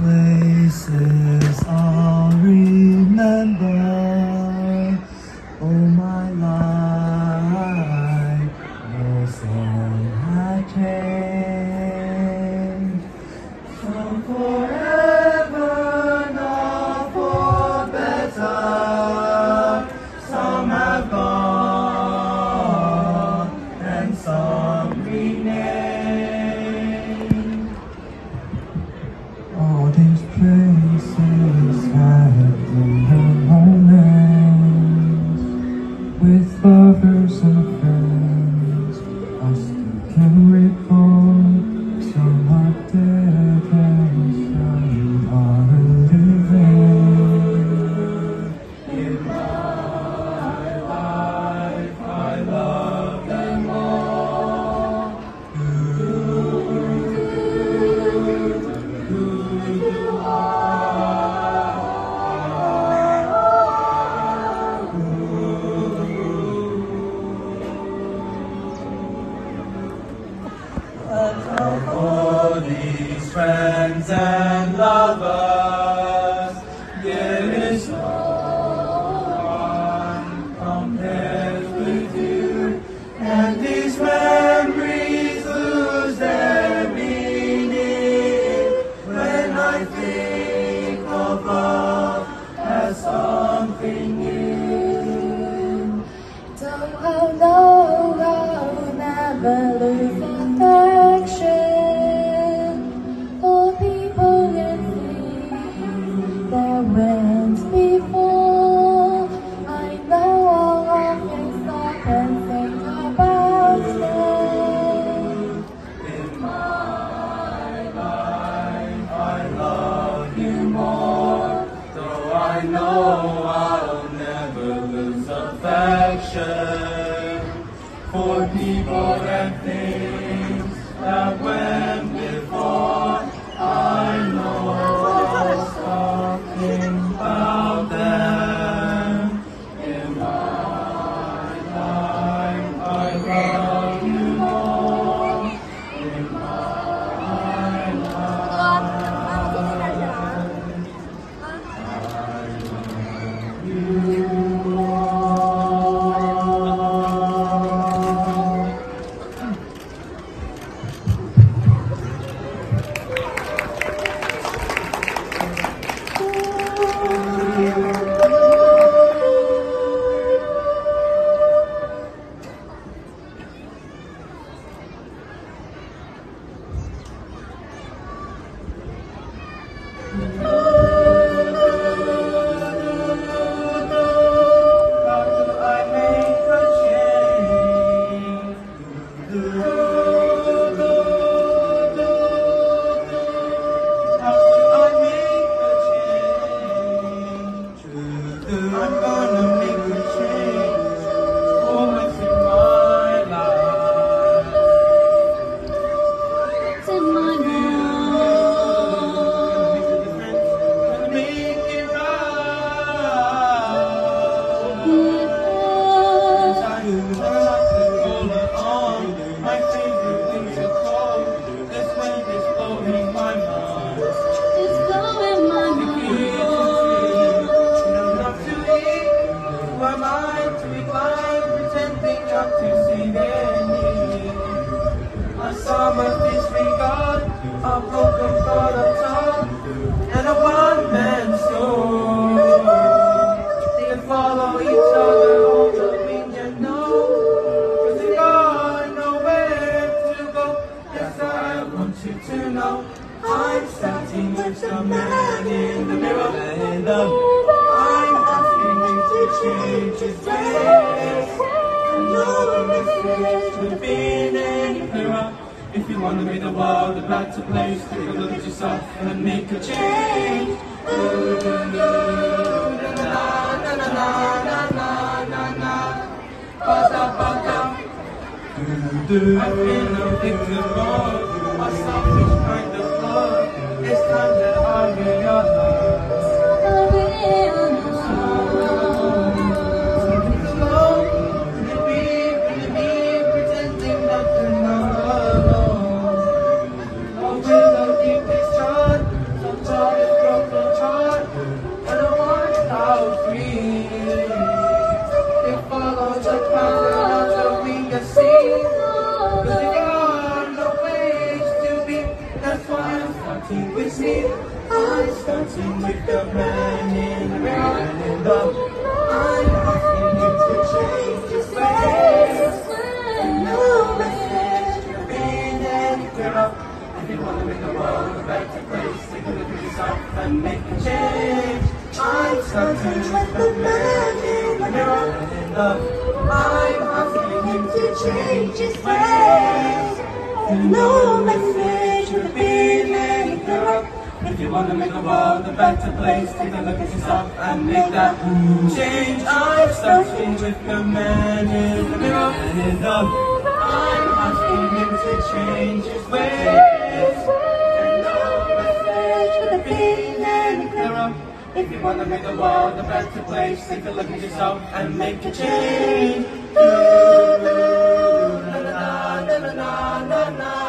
places I'll remember all my life. No song had changed. Some forever, not for better. Some have gone and some remain. All these places had tender moments with lovers and friends. I still can recall. Some are dead and some are living. In my life I love them all. Of all these friends and lovers, there is no one compares with you, and these memories lose their meaning when I think of love as something new. Though I know I'll never lose affection for people and things that went before. I know I'll often stop and think about them. In my life I love you more, though I know I'll never lose affection for people and things that went before. I know I'll stop thinking about them. In my life I love you more. In my life I love you more. Summer disregard, a broken thought of time, and a one-man show. They follow each other, hoping you know, 'cause they got nowhere to go. Yes, I want you to know, I'm starting with the man in the mirror, and I'm asking you to change his ways. No message could be any clearer. If you want to make the world a better place, take a look at yourself and make a change. I've been a victim of a selfish kind of love. It's time that I realize. Pretending that you're not alone. Oh, will I keep this child? So see. I'm starting with the man in the mirror and I'm asking him to change his ways. No message will be any clearer. If you want to make the world a better place, take a look at yourself and make a change. I'm starting with the man in the mirror and I'm asking him to change his ways. No message will be any clearer. If you want to make the world a better place, take a look at yourself and make that change. I'm starting with the man in the mirror and I'm asking him to change his ways. And no message will be any clearer. If you want to make the world a better place, take a look at yourself and make a change. Na na na na na na na.